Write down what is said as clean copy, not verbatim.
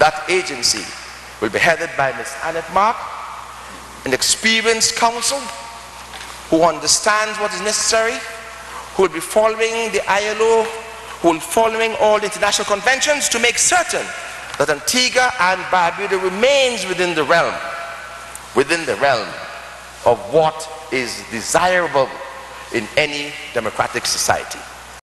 That agency will be headed by Ms. Annette Mark, an experienced counsel who understands what is necessary, who will be following the ILO, who will be following all the international conventions to make certain that Antigua and Barbuda remains within the realm of what is desirable in any democratic society.